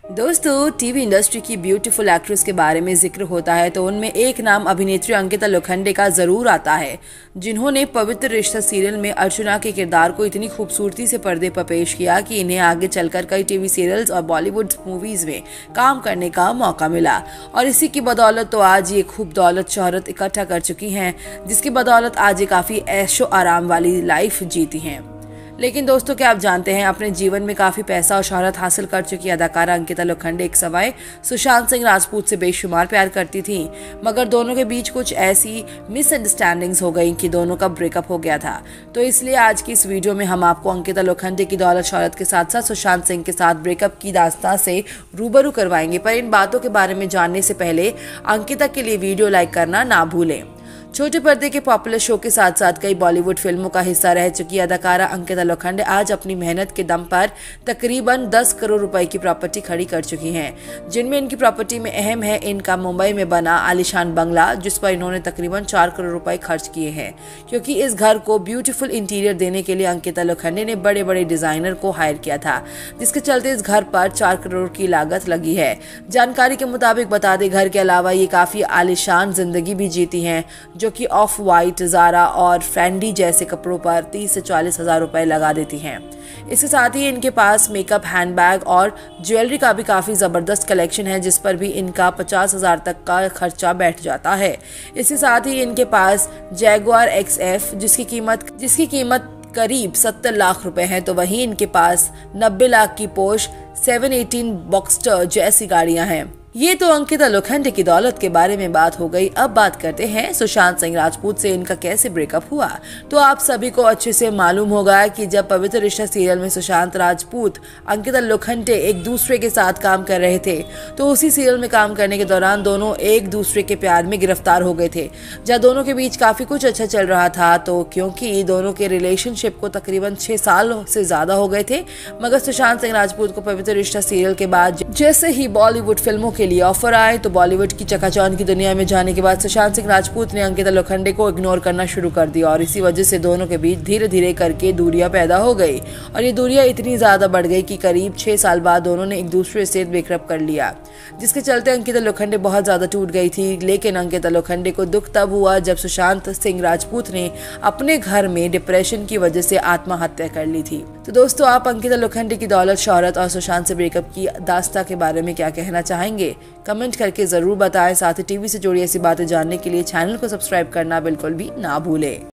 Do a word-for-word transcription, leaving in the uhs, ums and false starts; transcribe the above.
दोस्तों, TV industry की beautiful actress के बारे में जिक्र होता है तो उनमें एक नाम अभिनेत्री अंकिता लोखंडे का जरूर आता है, जिन्होंने पवित्र रिश्ता सीरियल में अर्चना के किरदार को इतनी खूबसूरती से पर्दे पर पेश किया कि इन्हें आगे चलकर कई टीवी सीरियल्स और बॉलीवुड मूवीज में काम करने का मौका मिला। और इसी की बदौलत तो आज ये खूब दौलत शोहरत इकट्ठा कर चुकी हैं, जिसकी बदौलत आज ये काफी ऐशो आराम वाली लाइफ जीती हैं। लेकिन दोस्तों, क्या आप जानते हैं, अपने जीवन में काफी पैसा और शोहरत हासिल कर चुकी अदाकारा अंकिता लोखंडे एक समय सुशांत सिंह राजपूत से बेशुमार प्यार करती थी, मगर दोनों के बीच कुछ ऐसी मिसअंडरस्टैंडिंग्स हो गई कि दोनों का ब्रेकअप हो गया था। तो इसलिए आज की इस वीडियो में हम आपको अंकिता लोखंडे की दौलत शोहरत के साथ साथ सुशांत सिंह के साथ ब्रेकअप की दास्तां से रूबरू करवाएंगे। पर इन बातों के बारे में जानने से पहले अंकिता के लिए वीडियो लाइक करना ना भूलें। छोटे पर्दे के पॉपुलर शो के साथ साथ कई बॉलीवुड फिल्मों का हिस्सा रह चुकी अदाकारा अंकिता लोखंडे आज अपनी मेहनत के दम पर तकरीबन दस करोड़ रुपए की प्रॉपर्टी खड़ी कर चुकी हैं, जिनमें इनकी प्रॉपर्टी में अहम है इनका मुंबई में बना आलीशान बंगला, जिस पर इन्होंने तकरीबन चार करोड़ रुपए खर्च किए हैं, क्योंकि इस घर को ब्यूटीफुल इंटीरियर देने के लिए अंकिता लोखंडे ने बड़े बड़े डिजाइनर को हायर किया था, जिसके चलते इस घर पर चार करोड़ की लागत लगी है। जानकारी के मुताबिक बता दें, घर के अलावा ये काफी आलीशान जिंदगी भी जीती हैं, जो कि ऑफ वाइट, ज़ारा और फेंडी जैसे कपड़ों पर तीस से चालीस हजार रुपए लगा देती हैं। इसके साथ ही इनके पास मेकअप, हैंडबैग और ज्वेलरी का भी काफी जबरदस्त कलेक्शन है, जिस पर भी इनका पचास हजार तक का खर्चा बैठ जाता है। इसके साथ ही इनके पास जैगुआर एक्स एफ जिसकी कीमत जिसकी कीमत करीब सत्तर लाख रुपए है, तो वहीं इनके पास नब्बे लाख की पोर्श सेवन एटीन बॉक्स्टर जैसी गाड़ियां हैं। ये तो अंकिता लोखंडे की दौलत के बारे में बात हो गई। अब बात करते हैं सुशांत सिंह राजपूत से इनका कैसे ब्रेकअप हुआ। तो आप सभी को अच्छे से मालूम होगा कि जब पवित्र रिश्ता सीरियल में सुशांत राजपूत अंकिता लोखंडे एक दूसरे के साथ काम कर रहे थे, तो उसी सीरियल में काम करने के दौरान दोनों एक दूसरे के प्यार में गिरफ्तार हो गए थे, जहाँ दोनों के बीच काफी कुछ अच्छा चल रहा था। तो क्योंकि दोनों के रिलेशनशिप को तकरीबन छह साल से ज्यादा हो गए थे, मगर सुशांत सिंह राजपूत को पवित्र रिश्ता सीरियल के बाद जैसे ही बॉलीवुड फिल्मों के लिए ऑफर आए, तो बॉलीवुड की चकाचौंध की दुनिया में जाने के बाद सुशांत सिंह राजपूत ने अंकिता लोखंडे को इग्नोर करना शुरू कर दिया, और इसी वजह से दोनों के बीच धीरे धीरे करके दूरियां पैदा हो गई। और ये दूरियां इतनी ज्यादा बढ़ गई कि करीब छह साल बाद दोनों ने एक दूसरे से ब्रेकअप कर लिया, जिसके चलते अंकिता लोखंडे बहुत ज्यादा टूट गई थी। लेकिन अंकिता लोखंडे को दुख तब हुआ जब सुशांत सिंह राजपूत ने अपने घर में डिप्रेशन की वजह से आत्महत्या कर ली थी। तो दोस्तों, आप अंकिता लोखंडे की दौलत शोहरत और सुशांत से ब्रेकअप की दास्तां के बारे में क्या कहना चाहेंगे? कमेंट करके जरूर बताएं। साथ ही टीवी से जुड़ी ऐसी बातें जानने के लिए चैनल को सब्सक्राइब करना बिल्कुल भी ना भूलें।